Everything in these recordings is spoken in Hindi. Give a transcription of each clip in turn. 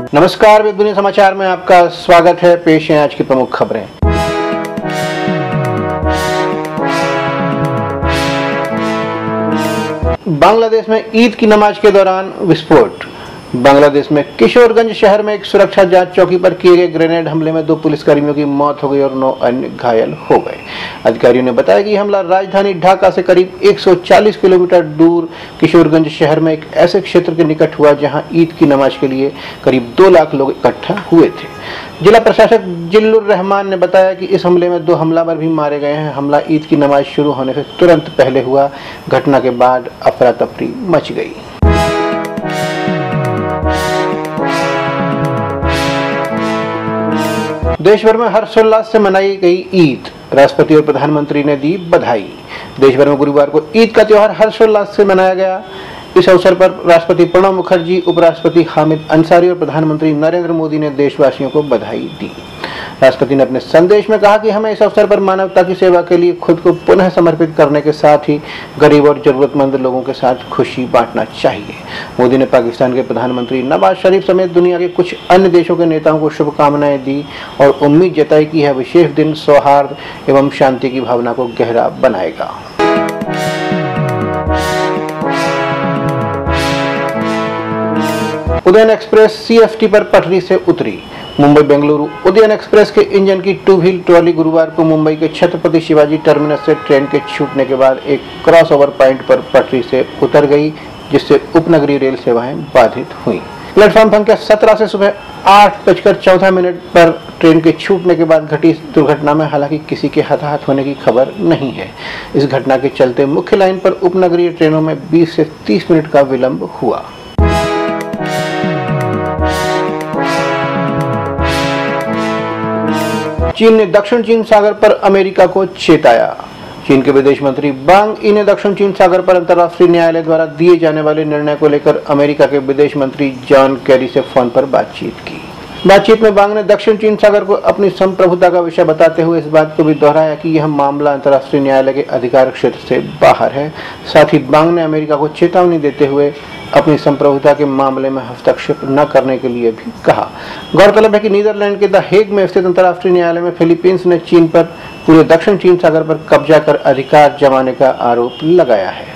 नमस्कार, वेब दुनिया समाचार में आपका स्वागत है। पेश है आज की प्रमुख खबरें। बांग्लादेश में ईद की नमाज के दौरान विस्फोट। बांग्लादेश में किशोरगंज शहर में एक सुरक्षा जांच चौकी पर किए गए ग्रेनेड हमले में 2 पुलिसकर्मियों की मौत हो गई और 9 अन्य घायल हो गए। अधिकारियों ने बताया कि हमला राजधानी ढाका से करीब 140 किलोमीटर दूर किशोरगंज शहर में एक ऐसे क्षेत्र के निकट हुआ जहां ईद की नमाज के लिए करीब 2 लाख लोग इकट्ठा हुए थे। जिला प्रशासक जिल्लुर रहमान ने बताया कि इस हमले में 2 हमलावर भी मारे गए हैं। हमला ईद की नमाज शुरू होने से तुरंत पहले हुआ। घटना के बाद अफरा तफरी मच गई। देश भर में हर्षोल्लास से मनाई गई ईद। राष्ट्रपति और प्रधानमंत्री ने दी बधाई। देश भर में गुरुवार को ईद का त्योहार हर्षोल्लास से मनाया गया। इस अवसर पर राष्ट्रपति प्रणब मुखर्जी, उपराष्ट्रपति हामिद अंसारी और प्रधानमंत्री नरेंद्र मोदी ने देशवासियों को बधाई दी। राष्ट्रपति ने अपने संदेश में कहा कि हमें इस अवसर पर मानवता की सेवा के लिए खुद को पुनः समर्पित करने के साथ ही गरीब और जरूरतमंद लोगों के साथ खुशी बांटना चाहिए। मोदी ने पाकिस्तान के प्रधानमंत्री नवाज शरीफ समेत दुनिया के कुछ अन्य देशों के नेताओं को शुभकामनाएं दी और उम्मीद जताई कि यह विशेष दिन सौहार्द एवं शांति की भावना को गहरा बनाएगा। उदयन एक्सप्रेस सीएफटी पर पटरी से उतरी। मुंबई बेंगलुरु उदयन एक्सप्रेस के इंजन की 2 व्हील ट्रॉली गुरुवार को मुंबई के छत्रपति शिवाजी टर्मिनस से ट्रेन के छूटने के बाद एक क्रॉसओवर पॉइंट पर पटरी से उतर गई, जिससे उपनगरीय रेल सेवाएं बाधित हुई। प्लेटफॉर्म संख्या 17 से सुबह 8:14 पर ट्रेन के छूटने के बाद घटी इस दुर्घटना में हालांकि किसी के हताहत होने की खबर नहीं है। इस घटना के चलते मुख्य लाइन पर उपनगरीय ट्रेनों में 20 से 30 मिनट का विलंब हुआ। चीन ने दक्षिण चीन सागर पर अमेरिका को चेताया। चीन के विदेश मंत्री वांग यी ने दक्षिण चीन सागर पर अंतर्राष्ट्रीय न्यायालय द्वारा दिए जाने वाले निर्णय को लेकर अमेरिका के विदेश मंत्री जॉन केरी से फोन पर बातचीत की। बातचीत में वांग ने दक्षिण चीन सागर को अपनी संप्रभुता का विषय बताते हुए इस बात को भी दोहराया कि यह मामला अंतर्राष्ट्रीय न्यायालय के अधिकार क्षेत्र से बाहर है। साथ ही वांग ने अमेरिका को चेतावनी देते हुए अपनी संप्रभुता के मामले में हस्तक्षेप न करने के लिए भी कहा। गौरतलब है कि नीदरलैंड के द हेग में स्थित अंतर्राष्ट्रीय न्यायालय में फिलीपींस ने चीन पर पूरे दक्षिण चीन सागर पर कब्जा कर अधिकार जमाने का आरोप लगाया है।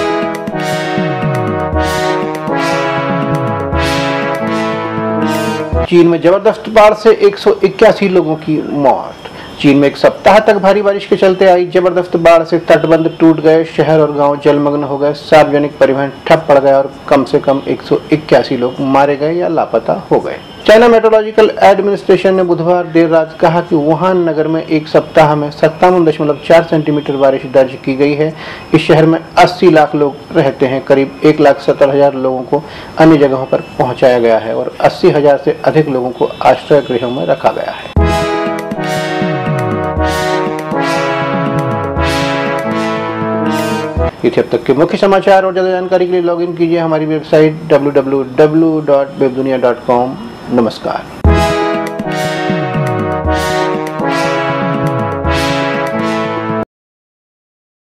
चीन में जबरदस्त बाढ़ से 181 लोगों की मौत। चीन में एक सप्ताह तक भारी बारिश के चलते आई जबरदस्त बाढ़ से तटबंध टूट गए, शहर और गांव जलमग्न हो गए, सार्वजनिक परिवहन ठप पड़ गया और कम से कम 181 लोग मारे गए या लापता हो गए। चाइना मेट्रोलॉजिकल एडमिनिस्ट्रेशन ने बुधवार देर रात कहा कि वुहान नगर में एक सप्ताह में 57.4 सेंटीमीटर बारिश दर्ज की गई है। इस शहर में 80 लाख लोग रहते हैं। करीब 1,70,000 लोगों को अन्य जगहों पर पहुंचाया गया है और 80,000 से अधिक लोगों को आश्रय गृहों में रखा गया है। ये थे अब तक के मुख्य समाचार और ज्यादा जानकारी के लिए लॉगिन कीजिए हमारी वेबसाइट www.webdunia.com। नमस्कार।